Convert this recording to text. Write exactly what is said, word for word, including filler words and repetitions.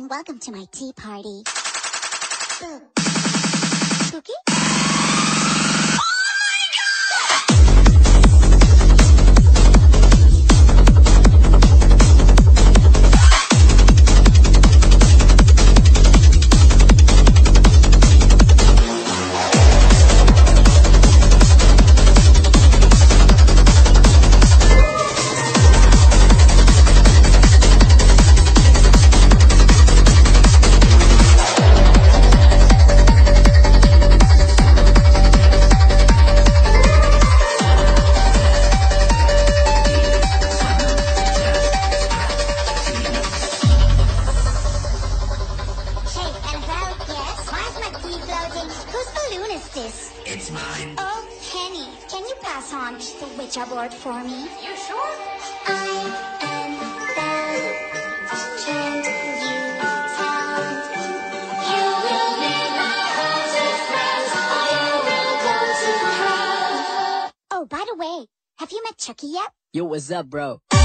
welcome to my tea party. Ugh. Spooky? Whose balloon is this? It's mine. Oh, Penny, can you pass on the Ouija board for me? You sure? I'm Annabelle. Can you tell? You will leave my haunted friends, or you will go to hell. Oh, by the way, have you met Chucky yet? Yo, what's up, bro?